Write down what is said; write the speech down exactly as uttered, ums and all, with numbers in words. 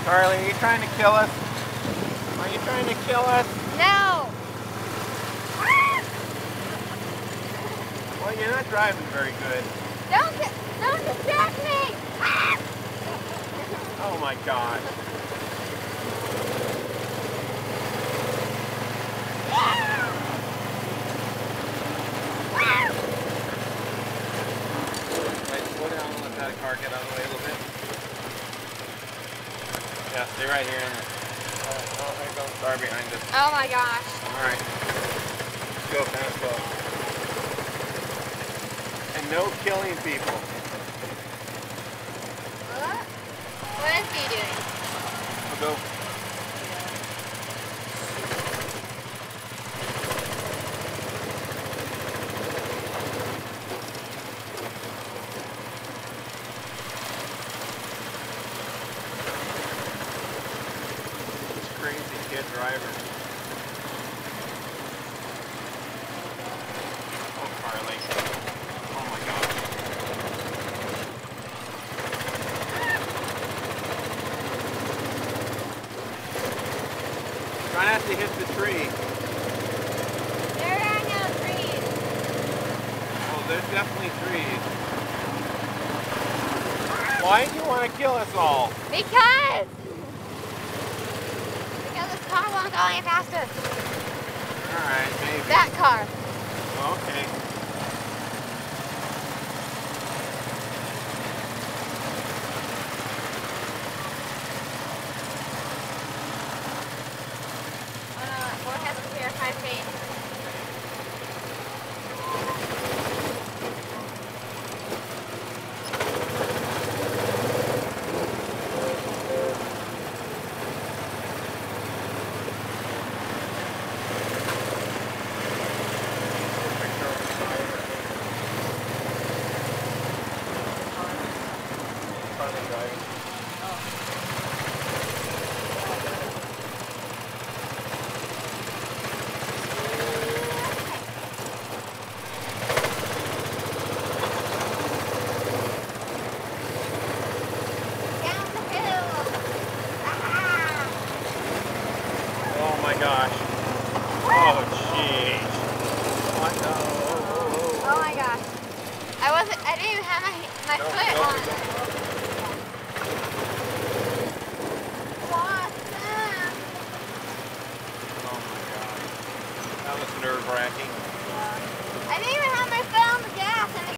Carly, are you trying to kill us? Are you trying to kill us? No. Well, you're not driving very good. Don't get, don't distract me. Oh my God. Wait, slow down and let that car get out of the way a little bit. Yeah, stay right here. And, oh, oh, there goes the car behind us. Oh my gosh. All right. Let's go, kind of slow. And no killing people. What? What is he doing? We'll go. Crazy kid driver. Oh, Carly. Oh my God. Try not to hit the tree. There are no trees. Oh, there's definitely trees. Why do you want to kill us all? Because. Because this car won't go any faster. Alright, maybe. That car. Okay. Oh no, that boy has to verify face. Oh my gosh. Oh jeez. What the? Oh my gosh. I wasn't, I didn't even have my, my Go, foot go, on. go. What? Oh my gosh. That was nerve wracking. I didn't even have my foot on the gas and